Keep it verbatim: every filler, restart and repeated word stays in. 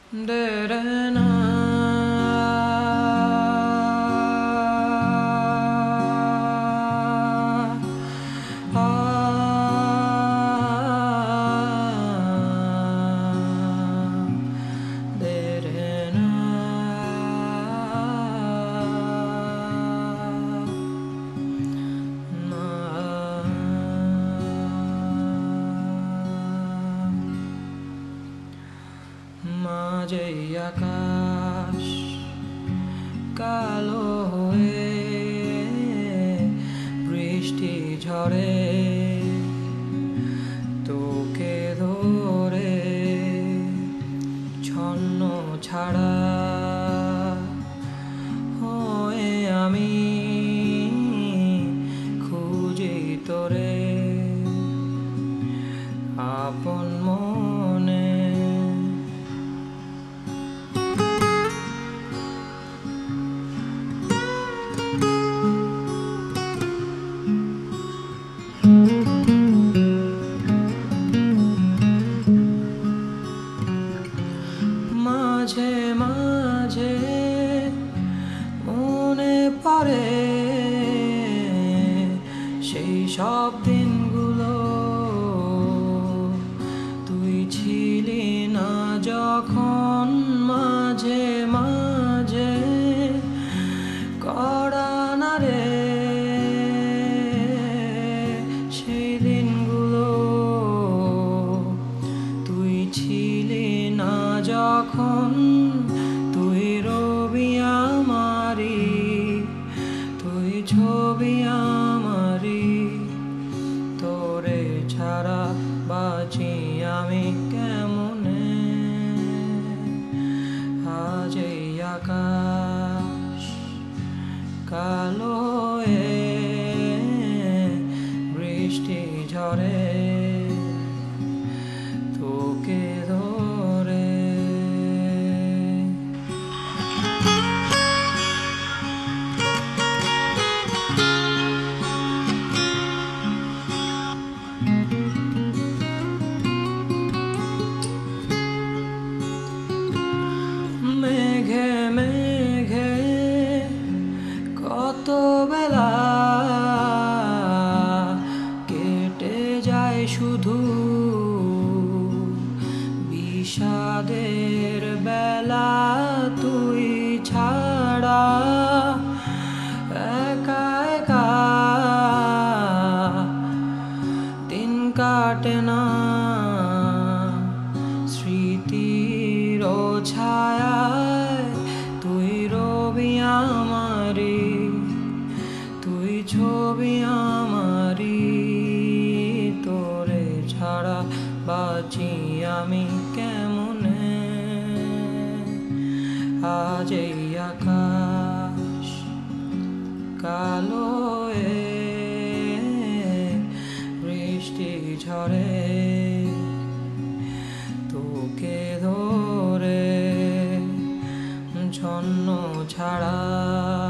Da-da-na. মাঝে আকাশ কালো হয়ে বৃষ্টি ঝরে তোকে ধরে ছন্ন ছাড়া হয়ে আমি খুঁজি তোরে আপন মনে মাঝে মাঝে মনে পড়ে সেই সব দিনগুলো তুই ছিলি না যখন মাঝে মাঝে করা না রে সেই দিনগুলো তুই ছিলি না যখন তুই রবি আমারি তুই ছবি আমারি তোরে ছাড়া বাঁচি আমি কেমনে আজ এই আকাশ কালো হয়ে বৃষ্টি ঝরে তোকে ধরে মেঘে মেঘে কত বেলা কেটে যায় শুধু বিষাদের বেলা তুই ছাড়া একা একা দিন কাটে না স্মৃতির ছায়ায় তুই রবি আমারি তুই ছবি আমারি তোরে ছাড়া বাঁচি আমি কেমনে আজ এই আকাশ কালো হয়ে বৃষ্টি ঝরে তোকে ধরে ছন্ন ছাড়া